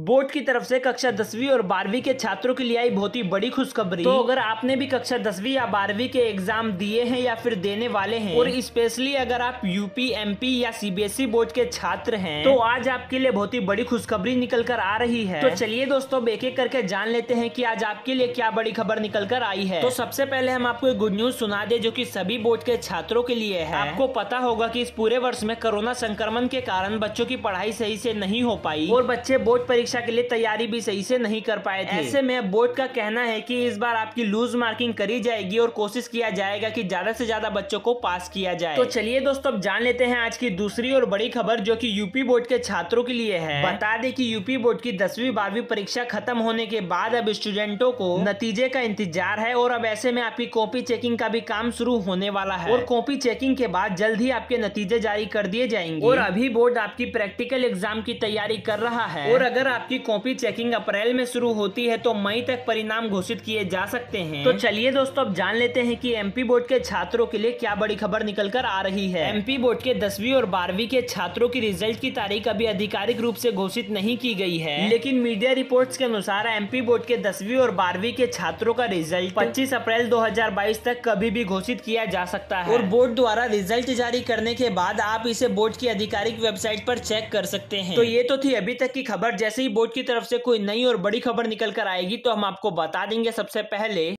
Board की तरफ से कक्षा 10वीं और 12वीं के छात्रों के लिए आई बहुत ही बड़ी खुशखबरी। तो अगर आपने भी कक्षा 10वीं या 12वीं के एग्जाम दिए हैं या फिर देने वाले हैं और स्पेशली अगर आप यूपी, एमपी या सीबीएसई बोर्ड के छात्र हैं तो आज आपके लिए बहुत ही बड़ी खुशखबरी निकल कर आ रही है। तो चलिए दोस्तों एक एक करके जान लेते हैं कि आज आपके लिए क्या बड़ी खबर निकल कर आई है। तो सबसे पहले हम आपको एक गुड न्यूज सुना दे जो कि सभी बोर्ड के छात्रों के लिए है। आपको पता होगा कि इस पूरे वर्ष में कोरोना संक्रमण के कारण बच्चों की पढ़ाई सही से नहीं हो पाई और बच्चे बोर्ड परीक्षा के लिए तैयारी भी सही से नहीं कर पाए थे। ऐसे में बोर्ड का कहना है कि इस बार आपकी लूज मार्किंग करी जाएगी और कोशिश किया जाएगा कि ज्यादा से ज्यादा बच्चों को पास किया जाए। तो चलिए दोस्तों अब जान लेते हैं आज की दूसरी और बड़ी खबर जो कि यूपी बोर्ड के छात्रों के लिए है। बता दें कि यूपी बोर्ड की 10वीं 12वीं परीक्षा खत्म होने के बाद अब स्टूडेंटों को नतीजे का इंतजार है और अब ऐसे में आपकी कॉपी चेकिंग का भी काम शुरू होने वाला है और कॉपी चेकिंग के बाद जल्द ही आपके नतीजे जारी कर दिए जाएंगे। और अभी बोर्ड आपकी प्रैक्टिकल एग्जाम की तैयारी कर रहा है और अगर आपकी कॉपी चेकिंग अप्रैल में शुरू होती है तो मई तक परिणाम घोषित किए जा सकते हैं। तो चलिए दोस्तों अब जान लेते हैं कि एमपी बोर्ड के छात्रों के लिए क्या बड़ी खबर निकल कर आ रही है। एमपी बोर्ड के 10वीं और 12वीं के छात्रों की रिजल्ट की तारीख अभी आधिकारिक रूप से घोषित नहीं की गई है, लेकिन मीडिया रिपोर्ट्स के अनुसार एमपी बोर्ड के 10वीं और 12वीं के छात्रों का रिजल्ट 25 अप्रैल 2022 तक कभी भी घोषित किया जा सकता है और बोर्ड द्वारा रिजल्ट जारी करने के बाद आप इसे बोर्ड की आधिकारिक वेबसाइट पर चेक कर सकते हैं। तो ये तो थी अभी तक की खबर। जैसे ही बोर्ड की तरफ से कोई नई और बड़ी खबर निकल कर आएगी तो हम आपको बता देंगे सबसे पहले।